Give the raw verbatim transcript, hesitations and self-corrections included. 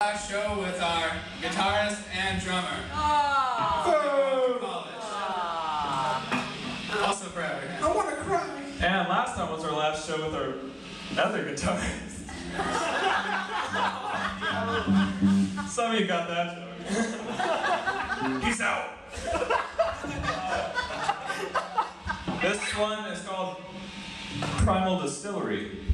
Last show with our guitarist and drummer. Oh. College. Oh. Also forever. I want to cry. And last time was our last show with our other guitarist. Some of you got that joke. Peace out. This one is called Primal Distillery.